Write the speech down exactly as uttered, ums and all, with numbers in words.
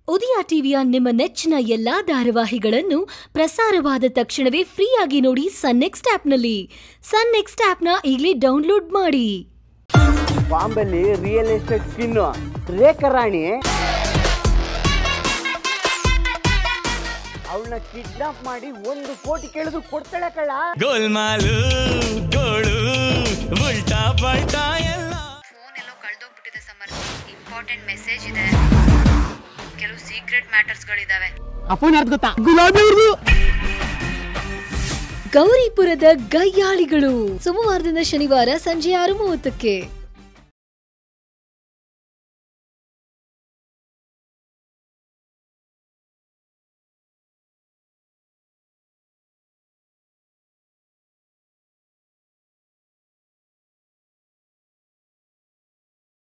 ಉದಯ ಟಿವಿಯ ನಿಮ್ಮ ನೆಚ್ಚಿನ ಎಲ್ಲಾ ಧಾರಾವಾಹಿಗಳನ್ನು ಪ್ರಸಾರವಾದ ತಕ್ಷಣವೇ ಫ್ರೀಯಾಗಿ ನೋಡಿ ಸನ್ ನೆಕ್ಸ್ಟ್ ಆಪ್ನಲ್ಲಿ. ಸನ್ ನೆಕ್ಸ್ಟ್ ಆಪ್ನ ಈಗಲೇ ಡೌನ್ಲೋಡ್ ಮಾಡಿ. ಬಾಂಬೆಲಿ real estate skin Rekha Rani ಅವಳನ್ನ ಕಿಡ್ನಾಪ್ ಮಾಡಿ ಒಂದು ಕೋಟಿ ಕೇಳಿದ್ರು ಕೊಡ್ತಾಳೆ ಕಳ್ಳ. ಗೋಲ್ಮಾಲು ಗೋಳು ಉಲ್ಟಾ ಪಲ್ಟಾ ಎಲ್ಲ. ಫೋನ್ ಎಲ್ಲೋ ಕಳೆದೋಗ್ಬಿಟ್ಟಿದೆ ಸಮರ್. ಇಂಪಾರ್ಟೆಂಟ್ ಮೆಸೇಜ್ ಇದೆ, ಕೆಲವು ಸೀಕ್ರೆಟ್ ಮ್ಯಾಟರ್ಸ್ ಗಳಿದಾವೆ. ಆ ಫೋನ್ ಯಾರ್ದು ಗೊತ್ತಾ? ಗುಲಾಬಿ ಅವ್ರದು. ಗೌರಿಪುರದ ಗಯ್ಯಾಳಿಗಳು ಸೋಮವಾರದಿಂದ ಶನಿವಾರ ಸಂಜೆ ಆರು ಮೂವತ್ತಕ್ಕೆ.